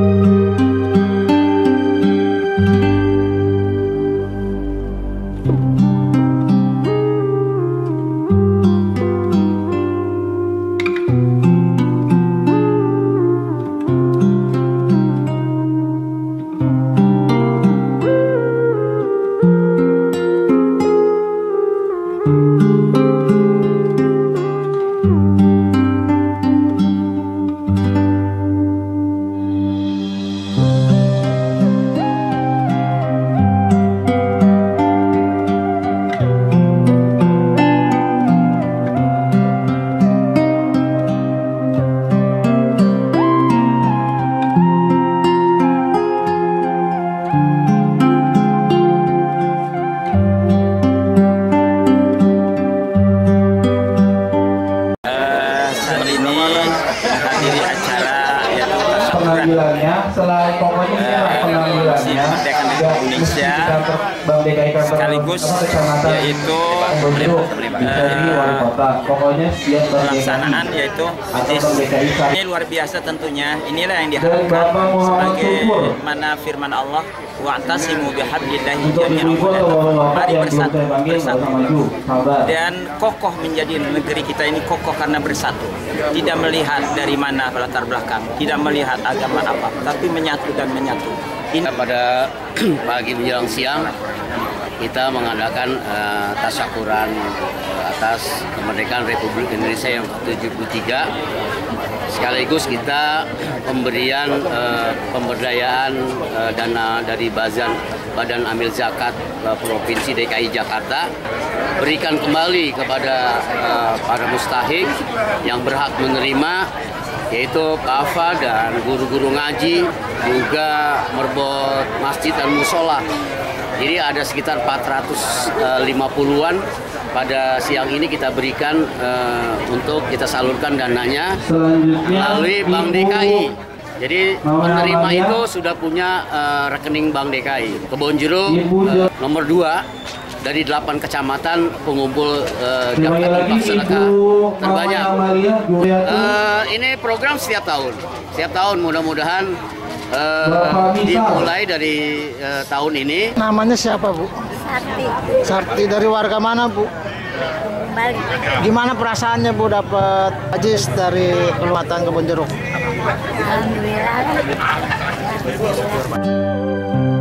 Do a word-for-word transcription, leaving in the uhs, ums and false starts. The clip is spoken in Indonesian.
pengambilannya selain pokoknya uh, pengambilannya Indonesia sekaligus yaitu pelaksanaan yaitu ini luar biasa tentunya. Inilah yang diharapkan sebagai mana firman Allah, wa'tasimu bihablillahi jami'an mari bersatu, bersatu dan kokoh menjadi negeri kita ini kokoh karena bersatu, tidak melihat dari mana latar belakang, tidak melihat agama apa, tapi menyatu dan menyatu. Ini pada pagi menjelang siang kita mengadakan uh, tasyakuran uh, atas kemerdekaan Republik Indonesia yang ke tujuh puluh tiga. Sekaligus kita pemberian uh, pemberdayaan uh, dana dari Bazan Badan Amil Zakat uh, Provinsi D K I Jakarta, berikan kembali kepada uh, para mustahik yang berhak menerima, yaitu kafa dan guru-guru ngaji, juga merbot masjid dan musola. Jadi ada sekitar empat ratus lima puluhan pada siang ini kita berikan uh, untuk kita salurkan dananya melalui Bank D K I. Jadi penerima itu sudah punya uh, rekening Bank D K I. Kebonjeruk uh, nomor dua dari delapan kecamatan pengumpul uh, daftar pelaksana terbanyak. Uh, ini program setiap tahun, setiap tahun mudah-mudahan uh, dimulai dari uh, tahun ini. Namanya siapa, Bu? Sarti. Sarti, dari warga mana, Bu? Bali. Gimana perasaannya, Bu, dapat ajis dari Kecamatan Kebonjeruk? Alhamdulillah.